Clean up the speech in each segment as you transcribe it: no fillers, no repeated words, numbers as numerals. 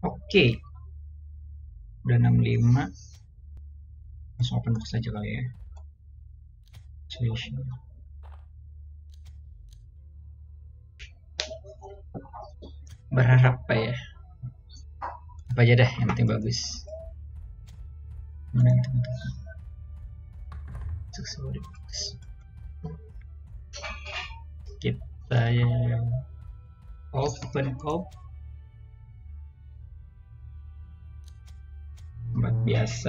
Oke, udah 65. Langsung open box aja kali ya. Solution. Berharap apa ya? Apa aja dah, yang penting bagus. Mana yang penting? Sukses bagus. Kita ya open up. Tempat biasa.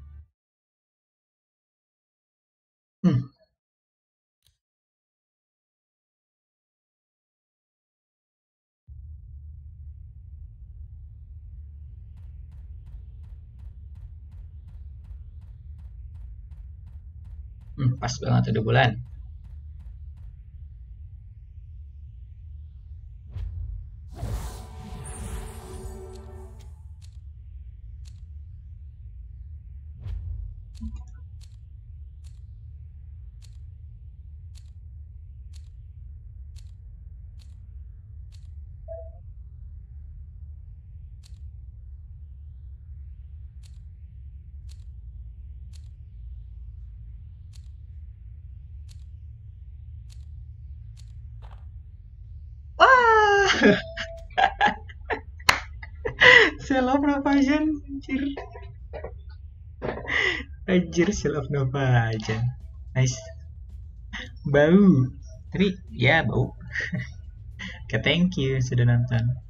Pas banget 2 bulan. Wah, self Navajan, anjir. Anjir, self Navajan. Nice. Bau. Tapi ya bau. Oke, thank you sudah nonton.